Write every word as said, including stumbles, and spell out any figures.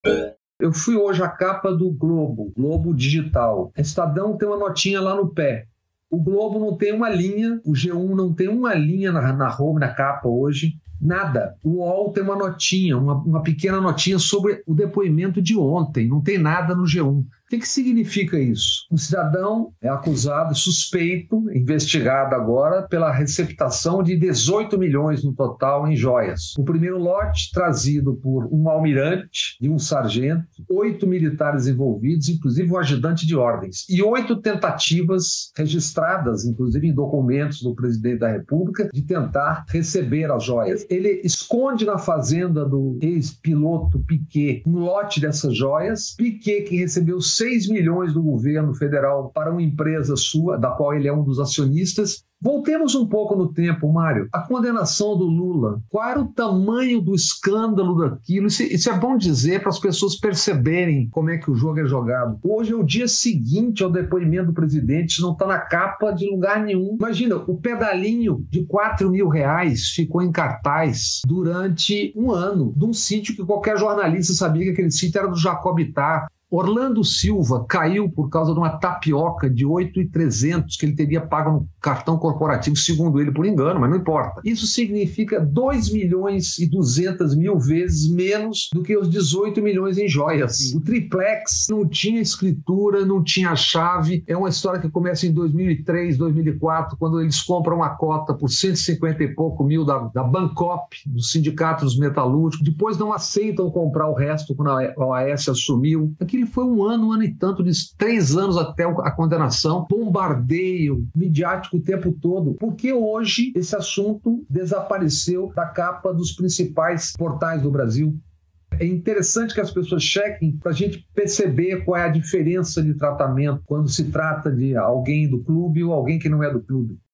Eu fui hoje à capa do Globo, Globo Digital. O Estadão tem uma notinha lá no pé. O Globo não tem uma linha, o G um não tem uma linha na, na home, na capa hoje. Nada. O U O L tem uma notinha, uma, uma pequena notinha sobre o depoimento de ontem. Não tem nada no G um. O que, que significa isso? O cidadão é acusado, suspeito, investigado agora pela receptação de dezoito milhões no total em joias. O primeiro lote trazido por um almirante e um sargento, oito militares envolvidos, inclusive o ajudante de ordens, e oito tentativas registradas, inclusive em documentos do presidente da República, de tentar receber as joias. Ele esconde na fazenda do ex-piloto Piquet um lote dessas joias. Piquet, que recebeu seis milhões do governo federal para uma empresa sua, da qual ele é um dos acionistas. Voltemos um pouco no tempo, Mário. A condenação do Lula. Qual era o tamanho do escândalo daquilo? Isso, isso é bom dizer para as pessoas perceberem como é que o jogo é jogado. Hoje é o dia seguinte ao depoimento do presidente, isso não está na capa de lugar nenhum. Imagina, o pedalinho de quatro mil reais ficou em cartaz durante um ano, de um sítio que qualquer jornalista sabia que aquele sítio era do Jacob Ittar. Orlando Silva caiu por causa de uma tapioca de oito mil e trezentos que ele teria pago no cartão corporativo, segundo ele, por engano, mas não importa. Isso significa dois milhões e duzentos mil vezes menos do que os dezoito milhões em joias. O triplex não tinha escritura, não tinha chave. É uma história que começa em dois mil e três, dois mil e quatro, quando eles compram uma cota por cento e cinquenta e pouco mil da, da Bancop, do Sindicato dos Metalúrgicos. Depois não aceitam comprar o resto quando a O A S assumiu. Aquilo foi um ano, um ano e tanto, de três anos até a condenação, bombardeio midiático o tempo todo, porque hoje esse assunto desapareceu da capa dos principais portais do Brasil. É interessante que as pessoas chequem para a gente perceber qual é a diferença de tratamento quando se trata de alguém do clube ou alguém que não é do clube.